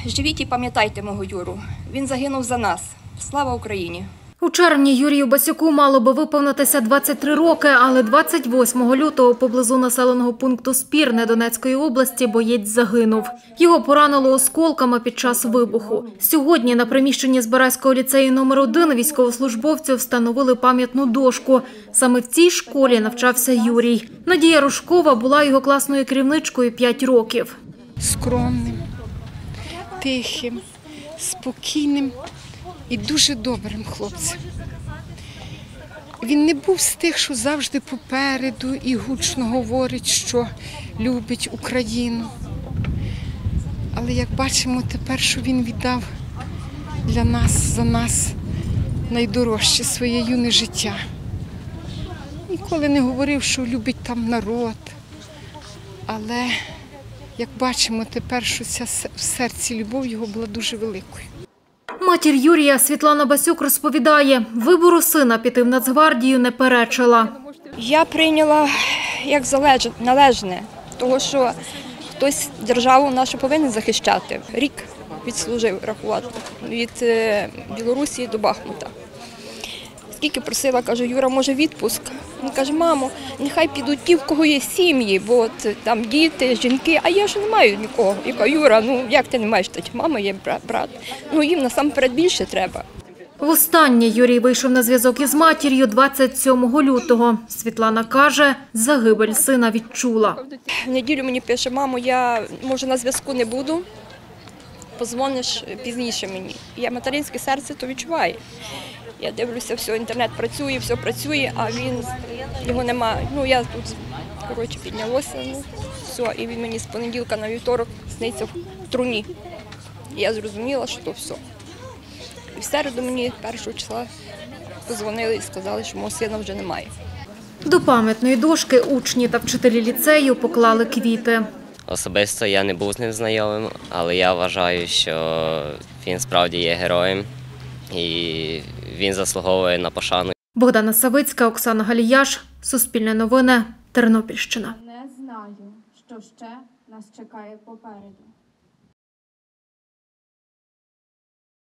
живіть і пам'ятайте мого Юру. Він загинув за нас. Слава Україні! У червні Юрію Басюку мало би виповнитися 23 роки, але 28 лютого поблизу населеного пункту Спірне Донецької області боєць загинув. Його поранило осколками під час вибуху. Сьогодні на приміщенні Збаразького ліцею номер 1 військовослужбовцю встановили пам'ятну дошку. Саме в цій школі навчався Юрій. Надія Рожкова була його класною керівничкою 5 років. Скромним, тихим, спокійним і дуже добрим хлопцем. Він не був з тих, що завжди попереду і гучно говорить, що любить Україну. Але як бачимо тепер, що він віддав для нас, за нас найдорожче своє юне життя. Ніколи не говорив, що любить там народ. Але як бачимо тепер, що ця в серці любов його була дуже великою. Матір Юрія Світлана Басюк розповідає, вибору сина піти в Нацгвардію не перечила. Я прийняла як належне, тому що хтось державу нашу повинен захищати. Рік відслужив, рахувати, від Білорусі до Бахмута. Скільки просила, кажу, Юра, може відпуск? Він каже, мамо, нехай підуть ті, в кого є сім'ї, бо от, там діти, жінки, а я ж не маю нікого. Я кажу, Юра, ну як ти не маєш, мама є, брат. Ну їм насамперед більше треба. Востаннє Юрій вийшов на зв'язок із матір'ю 27 лютого. Світлана каже, загибель сина відчула. В неділю мені пише, мамо, я, може, на зв'язку не буду, позвониш пізніше мені. Я материнське серце то відчуваю. Я дивлюся, все, інтернет працює, а його немає. Ну, я тут, коротше, піднялося, ну, все, і він мені з понеділка на вівторок сниться в труні. І я зрозуміла, що то все. І в середу мені 1 числа подзвонили і сказали, що мого сина вже немає. До пам'ятної дошки учні та вчителі ліцею поклали квіти. Особисто я не був з ним знайомим, але я вважаю, що він справді є героєм і він заслуговує на пошану. Богдана Савицька, Оксана Галіяш, Суспільне новини, Тернопільщина. Не знаю, що ще нас чекає попереду.